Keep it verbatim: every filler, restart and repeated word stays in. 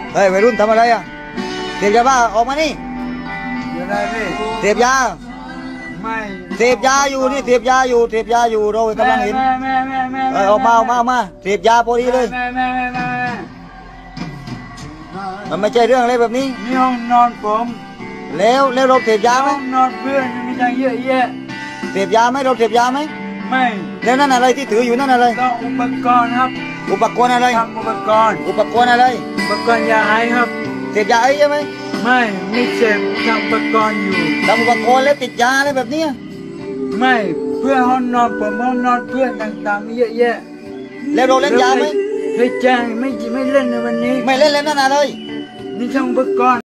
เฮ้ยวัยรุ่นทำอะไรอ่ะเสพยาบ้าออกมานี่อยู่ไหนพี่เสพยาไม่เสพยาอยู่นี่เสพยาอยู่เสพยาอยู่เรากำลังเห็นแม่แม่แม่แม่เออออกมาออกมาออกมาเสพยาพอดีเลยแม่แม่แม่แม่แม่มันไม่ใช่เรื่องอะไรแบบนี้นี่ห้องนอนผมแล้วแล้วเราเสพยาไหมห้องนอนเพื่อนมีตั้งเยอะแยะเสพยาไหมเราเสพยาไหมไม่แล้วนั่นอะไรที่ถืออยู่นั่นอะไรต้องอุปกรณ์ครับอุปกรณ์อะไรทำอุปกรณ์อุปกรณ์อะไรอุปกรณ์ยาไอครับเสพยาไอ้ใช่ไหมไม่ไม่เจ็บทำอุปกรณ์อยู่ทำอุปกรณ์แล้วติดยาอะไรแบบเนี้ยไม่เพื่อนห้องนอนผมห้องนอนเพื่อนต่างๆมีเยอะแยะแล้วเราเล่นยาไหมเคยแจ้งไม่ไม่เล่นในวันนี้ไม่เล่นแล้วนั่นอะไรนี่ช่างอุปกรณ์